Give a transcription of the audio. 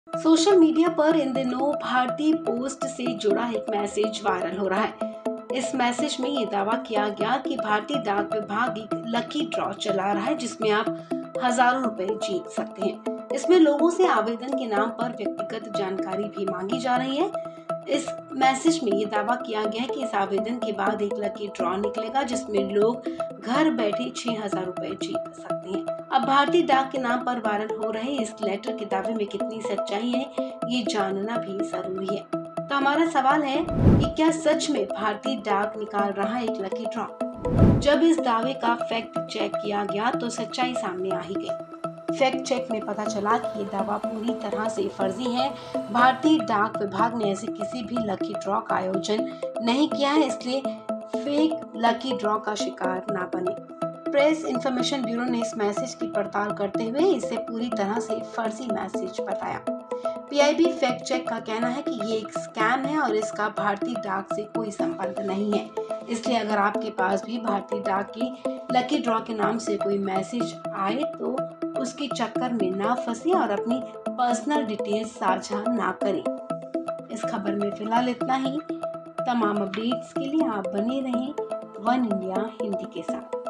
Social media पर इन दिनों भारतीय पोस्ट से जुड़ा एक मैसेज वायरल हो रहा है। इस मैसेज में ये दावा किया गया कि भारतीय डाक विभाग एक लकी ड्रॉ चला रहा है जिसमें आप हजारों रुपए जीत सकते हैं। इसमें लोगों से आवेदन के नाम पर व्यक्तिगत जानकारी भी मांगी जा रही है। इस मैसेज में ये दावा किया गया है कि इस आवेदन के बाद एक लकी ड्रॉ निकलेगा जिसमें लोग घर बैठे 6,000 रुपए जीत सकते हैं। अब भारतीय डाक के नाम पर वायरल हो रहे इस लेटर के दावे में कितनी सच्चाई है, ये जानना भी जरूरी है। तो हमारा सवाल है कि क्या सच में भारतीय डाक निकाल रहा है एक लकी ड्रॉ? जब इस दावे का फैक्ट चेक किया गया तो सच्चाई सामने आ ही गई। फैक्ट चेक में पता चला कि ये दावा पूरी तरह से फर्जी है। भारतीय डाक विभाग ने ऐसे किसी भी लकी ड्रॉ का आयोजन नहीं किया है, इसलिए फेक लकी ड्रॉ का शिकार ना बने। प्रेस इंफॉर्मेशन ब्यूरो ने इस मैसेज की पड़ताल करते हुए इसे पूरी तरह से फर्जी मैसेज बताया। पीआईबी फैक्ट चेक का कहना है कि ये एक स्कैम है और इसका भारतीय डाक से कोई संबंध नहीं है। इसलिए अगर आपके पास भी भारतीय डाक की लकी ड्रॉ के नाम से कोई मैसेज आए तो उसके चक्कर में ना फंसे और अपनी पर्सनल डिटेल्स साझा ना करें। इस खबर में फिलहाल इतना ही। तमाम अपडेट्स के लिए आप बने रहें वन इंडिया हिंदी के साथ।